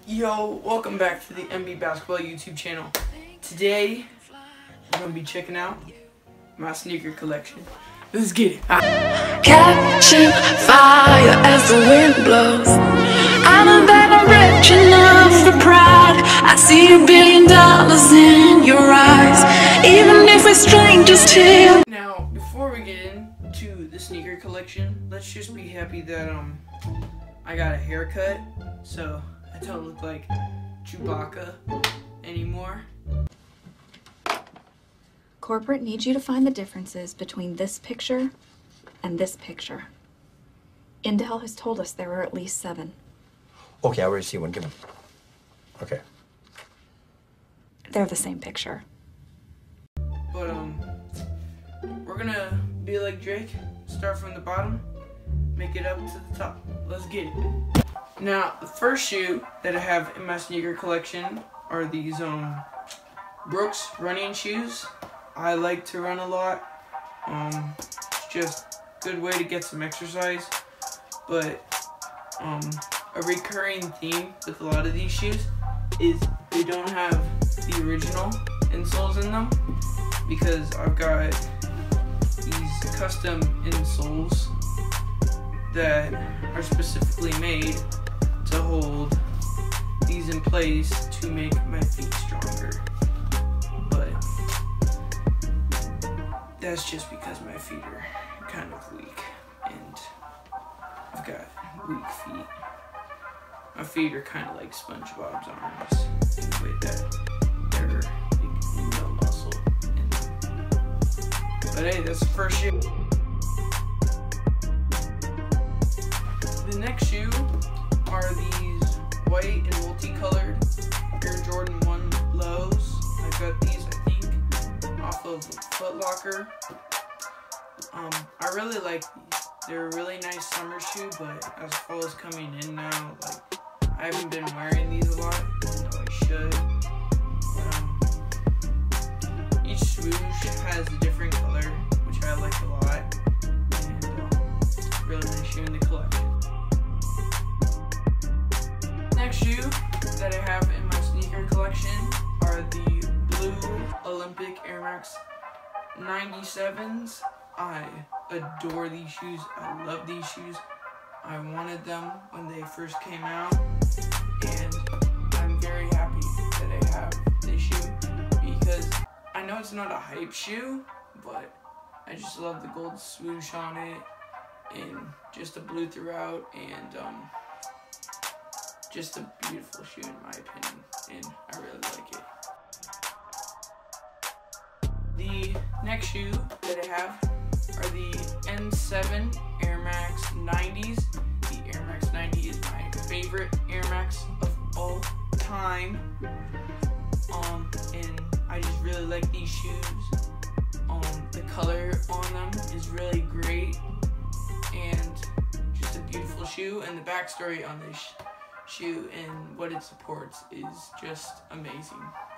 Yo, welcome back to the MB Basketball YouTube channel. Today, I'm going to be checking out my sneaker collection. Let's get it. Catching fire as the wind blows. I know that I'm rich enough for pride. I see $1 billion in your eyes, even if we're strangers till. Now, before we get into the sneaker collection, let's just be happy that I got a haircut, so I don't look like Chewbacca anymore. Corporate needs you to find the differences between this picture and this picture. Intel has told us there are at least 7. Okay, I already see one. Give him. Okay. They're the same picture. But we're gonna be like Drake, start from the bottom, make it up to the top. Let's get it. Now, the first shoe that I have in my sneaker collection are these Brooks running shoes. I like to run a lot. It's just a good way to get some exercise. But a recurring theme with a lot of these shoes is they don't have the original insoles in them, because I've got these custom insoles that are specifically made to hold these in place to make my feet stronger. But that's just because my feet are kind of weak and I've got weak feet. My feet are kind of like SpongeBob's arms in the way that they're like no muscle in them. But hey, that's the first shoe. The next shoe are these white and multicolored Air Jordan 1 lows. I got these, I think, off of Foot Locker. I really like these. They're a really nice summer shoe, but as fall is coming in now, like, I haven't been wearing these a lot, even though I should. But, each swoosh has a different color, which I like a lot, and really nice shoe in the collection. Next shoe that I have in my sneaker collection are the blue Olympic Air Max 97s. I adore these shoes. I love these shoes. I wanted them when they first came out, and I'm very happy that I have this shoe, because I know it's not a hype shoe, but I just love the gold swoosh on it and just the blue throughout, and just a beautiful shoe in my opinion, and I really like it. The next shoe that I have are the N7 Air Max 90s. The Air Max 90 is my favorite Air Max of all time. And I just really like these shoes. The color on them is really great, and just a beautiful shoe, and the backstory on this shoe and what it supports is just amazing.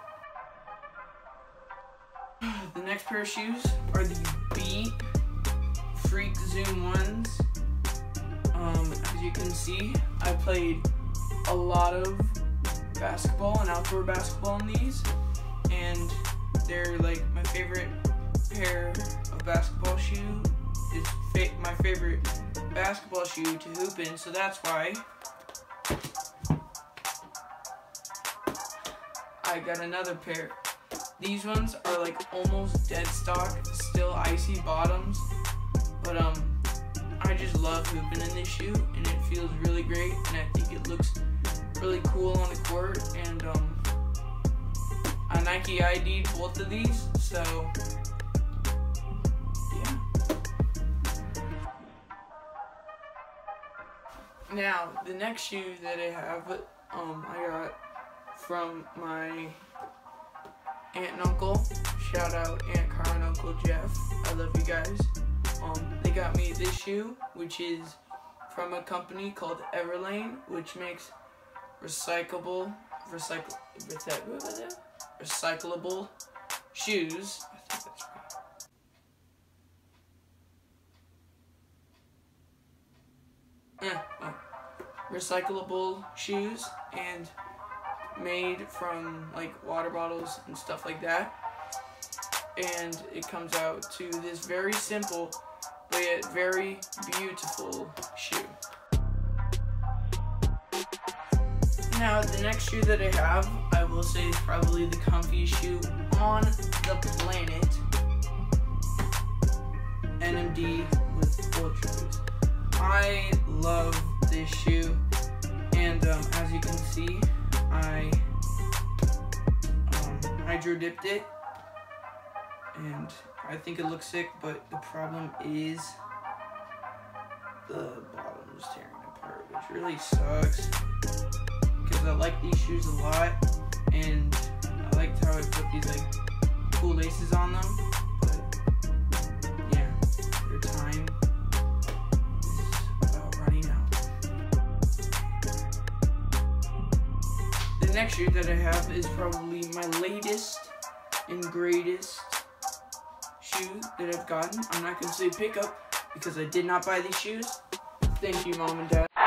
The next pair of shoes are the Beat Freak Zoom 1s. As you can see, I played a lot of basketball and outdoor basketball in these, and they're like my favorite pair of basketball shoe. Is my favorite basketball shoe to hoop in, so that's why I got another pair. These ones are like almost dead stock, still icy bottoms, but I just love hooping in this shoe, and it feels really great, and I think it looks really cool on the court, and I Nike ID'd both of these, so yeah. Now, the next shoe that I have, I got from my aunt and uncle. Shout out Aunt Cara and Uncle Jeff. I love you guys. They got me this shoe, which is from a company called Everlane, which makes recyclable shoes. I think that's right. recyclable shoes and made from like water bottles and stuff like that. And it comes out to this very simple but yet very beautiful shoe. Now the next shoe that I have, I will say is probably the comfiest shoe on the planet. NMD with Ultra Boost. I love this shoe, and as you can see, I hydro dipped it, and I think it looks sick, but the problem is the bottom is tearing apart, which really sucks, because I like these shoes a lot, and I liked how I put these like cool laces on them, but yeah, their time is about running out. The next shoe that I have is probably my latest and greatest shoe that I've gotten. I'm not going to say pickup because I did not buy these shoes. Thank you, Mom and Dad,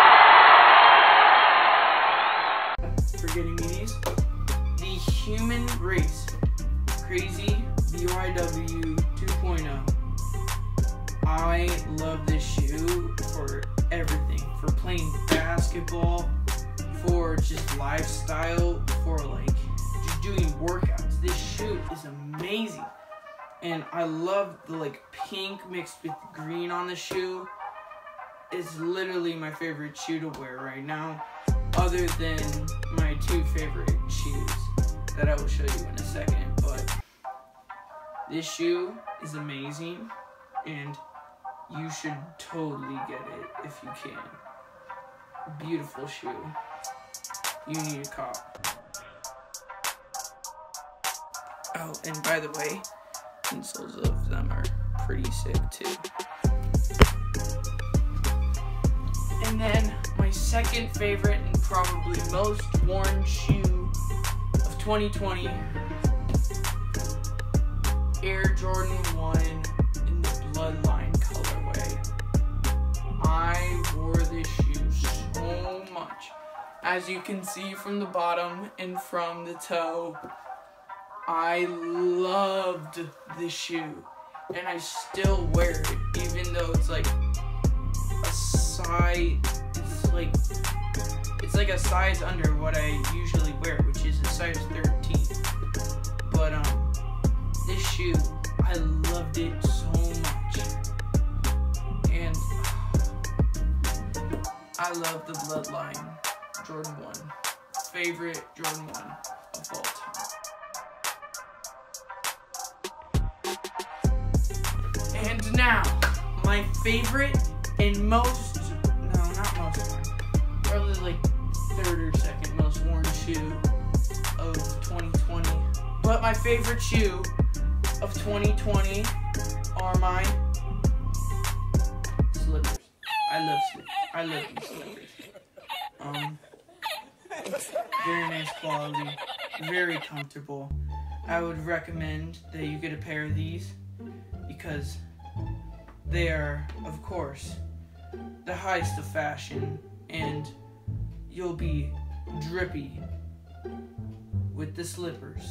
for getting me these. The Human Race Crazy BYW 2.0. I love this shoe for everything. For playing basketball, for just lifestyle, for like just doing workouts. This shoe is amazing. And I love the like pink mixed with green on the shoe. It's literally my favorite shoe to wear right now, other than my two favorite shoes that I will show you in a second. But this shoe is amazing, and you should totally get it if you can. Beautiful shoe. You need a cop. Oh, and by the way, insoles of them are pretty sick too. And then my second favorite and probably most worn shoe of 2020, Air Jordan 1 in the Bloodline colorway. I wore this shoe so much. As you can see from the bottom and from the toe, I loved this shoe, and I still wear it, even though it's like a size, it's like a size under what I usually wear, which is a size 13. But this shoe, I loved it so much, and I love the Bloodline Jordan 1, favorite Jordan 1 of all time. And now, my favorite and most, no, not most worn, probably like third or second most worn shoe of 2020. But my favorite shoe of 2020 are my slippers. I love these slippers. Very nice quality, very comfortable. I would recommend that you get a pair of these because they are, of course, the highest of fashion, and you'll be drippy with the slippers.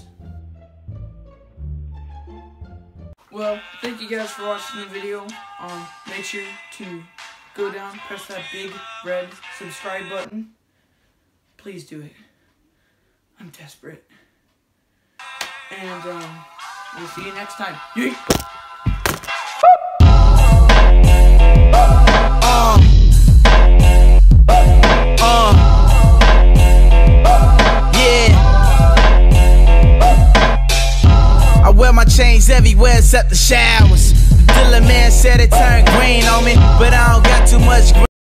Well, thank you guys for watching the video. Make sure to go down, press that big red subscribe button. Please do it. I'm desperate. And we'll see you next time. Yeet! I wear my chains everywhere except the showers. The dealer man said it turned green on me, but I don't got too much green.